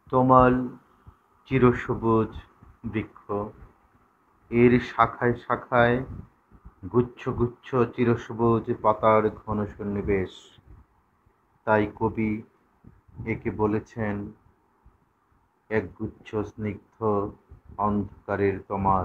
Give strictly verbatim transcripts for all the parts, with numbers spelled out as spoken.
তমাল চিরসবুজ বৃক্ষ, এর শাখায় শাখায় গুচ্ছ গুচ্ছ চিরসবুজ পাতার ঘন সন্নিবেশ। তাই কবি একে বলেছেন একগুচ্ছ স্নিগ্ধ অন্ধকারের তমাল।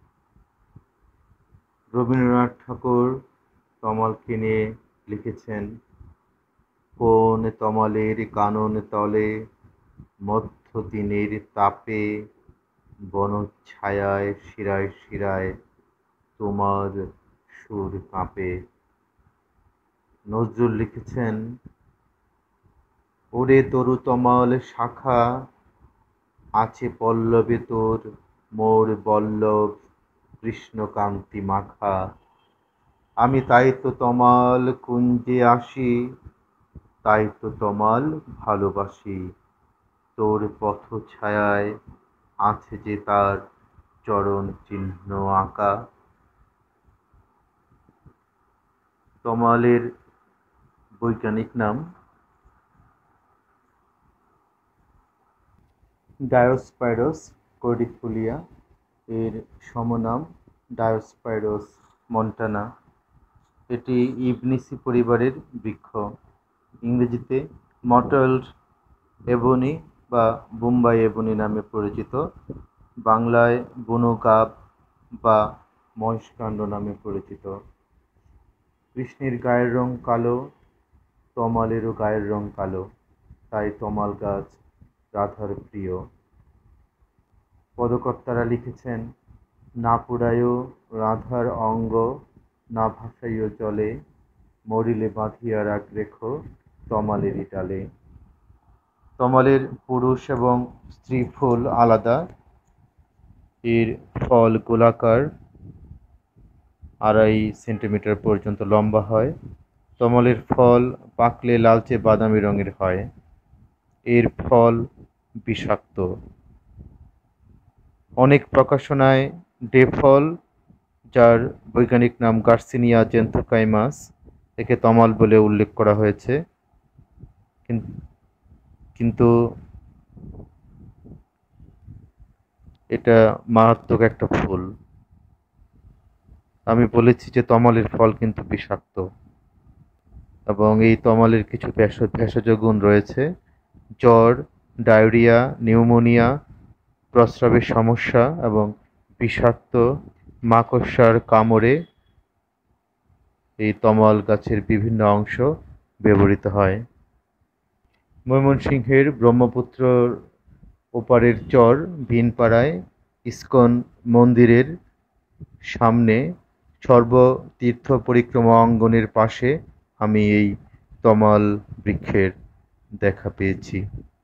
রবীন্দ্রনাথ ঠাকুর তমালকে নিয়ে লিখেছেন, কোন তমালের কানন তলে মধ্য দিনের তাপে বনচ্ছায়ায় শিরায় শিরায় তোমার সুর কাঁপে। নজরুল লিখেছেন, ওরে তরু তমাল শাখা আছে পল্লবে তোর মোর বল্লভ কৃষ্ণকান্তি মাখা। আমি তাই তো তমাল কুঞ্জে আসি, তাই তো তমাল ভালোবাসি। তোর পথছায়ায় আছে যে তার চরণ চিহ্ন আঁকা। তমালের বৈজ্ঞানিক নাম ডায়োস্পাইরোস কর্ডিফোলিয়া, এর সমনাম ডায়োস্পাইরোস মন্টানা। এটি ইবনিসি পরিবারের বৃক্ষ। ইংরেজিতে মটল্ড এবনি বা বোম্বাই এবনি নামে পরিচিত, বাংলায় বুনো গাব বা মহেশকাণ্ড নামে পরিচিত। কৃষ্ণের গায়ের রং কালো, তমালেরও গায়ের রং কালো, তাই তমাল গাছ রাধার প্রিয়। পদকর্তারা লিখেছেন, না পুড়ায়ও রাধার অঙ্গ, না ভাসাইও জলে, মরিলে বাঁধিয়া রাখ রেখো তমালেরই ডালে। তমালের পুরুষ এবং স্ত্রী ফুল আলাদা। এর ফল গোলাকার, আড়াই সেন্টিমিটার পর্যন্ত লম্বা হয়। তমালের ফল পাকলে লালচে বাদামি রঙের হয়। এর ফল বিষাক্ত। অনেক প্রকাশনায় ডেফল, যার বৈজ্ঞানিক নাম গার্সিনিয়া জেন্থোকাইমাস, একে তমাল বলে উল্লেখ করা হয়েছে, কিন্তু এটা মারাত্মক একটা ফুল। আমি বলেছি যে তমালের ফল কিন্তু বিষাক্ত, এবং এই তমালের কিছু ভেষজ গুণ রয়েছে। জ্বর, ডায়রিয়া, নিউমোনিয়া, প্রস্রাবের সমস্যা এবং বিষাক্ত মাকড়সার কামড়ে এই তমাল গাছের বিভিন্ন অংশ ব্যবহৃত হয়। ময়মনসিংহের ব্রহ্মপুত্রর ওপারের চর ভিনপাড়ায় ইস্কন মন্দিরের সামনে সর্বতীর্থ পরিক্রমা অঙ্গনের পাশে আমি এই তমাল বৃক্ষের দেখা পেয়েছি।